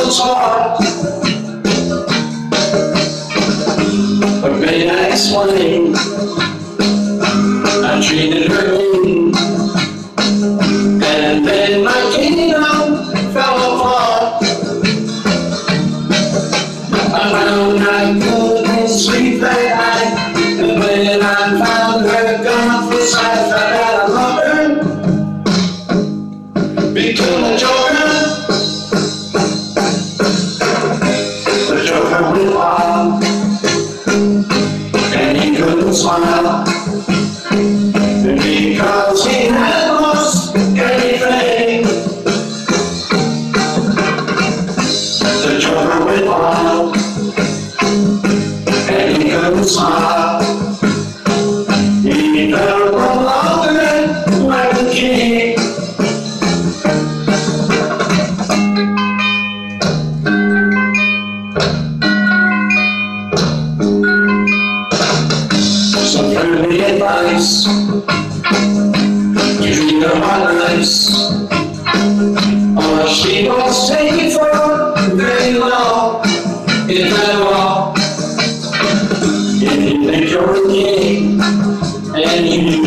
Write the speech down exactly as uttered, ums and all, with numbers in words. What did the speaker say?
was hard, but may I explain? I treated her mean, and then my kingdom fell apart. I found I couldn't sleep that night, and when I found her gone for sight, I had a lover, became a joker. The joker went wild, and he couldn't smile, because he had lost everything. The joker went wild, and he couldn't smile. He felt no longer like a king. Some friendly advice, you treat her heart nice, or she was taken for very long, if at all. If you think you're a king, and you